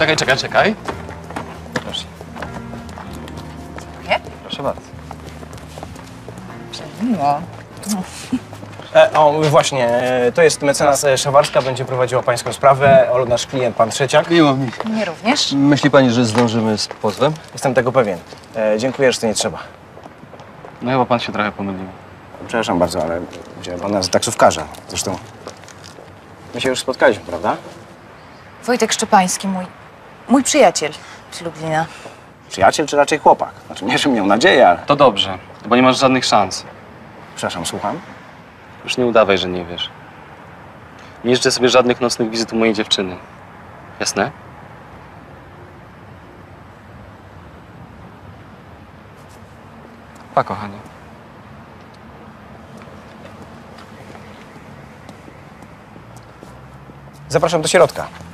Czekaj. Proszę. Nie? Proszę bardzo. Miło. Właśnie, to jest mecenas Szawarska, będzie prowadziła pańską sprawę. Nasz klient, pan Trzeciak. Miło mi. Mnie również. Myśli pani, że zdążymy z pozwem? Jestem tego pewien. Dziękuję, że to nie trzeba. No chyba pan się trochę pomylił. Przepraszam bardzo, ale wziąłem pana za taksówkarza. Zresztą my się już spotkaliśmy, prawda? Wojtek Szczepański, mój przyjaciel z Lublina. Przyjaciel czy raczej chłopak? Znaczy nie, że miał nadzieję, ale... To dobrze, bo nie masz żadnych szans. Przepraszam, słucham? Już nie udawaj, że nie wiesz. Nie życzę sobie żadnych nocnych wizyt u mojej dziewczyny. Jasne? Pa, kochanie. Zapraszam do środka.